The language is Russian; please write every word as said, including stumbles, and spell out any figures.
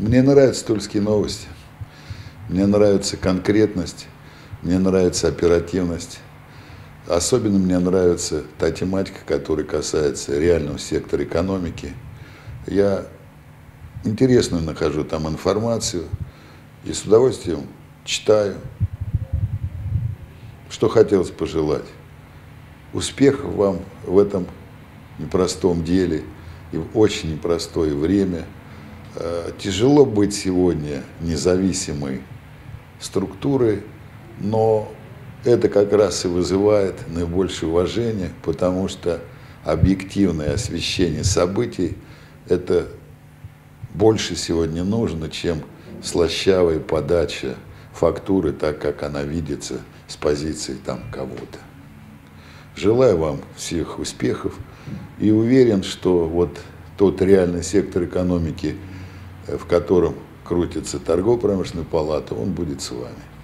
Мне нравятся тульские новости, мне нравится конкретность, мне нравится оперативность. Особенно мне нравится та тематика, которая касается реального сектора экономики. Я интересную нахожу там информацию и с удовольствием читаю. Что хотелось пожелать? Успехов вам в этом непростом деле и в очень непростое время. Тяжело быть сегодня независимой структурой, но это как раз и вызывает наибольшее уважение, потому что объективное освещение событий – это больше сегодня нужно, чем слащавая подача фактуры, так как она видится с позиции там кого-то. Желаю вам всех успехов и уверен, что вот тот реальный сектор экономики, в котором крутится торгово-промышленная палата, он будет с вами.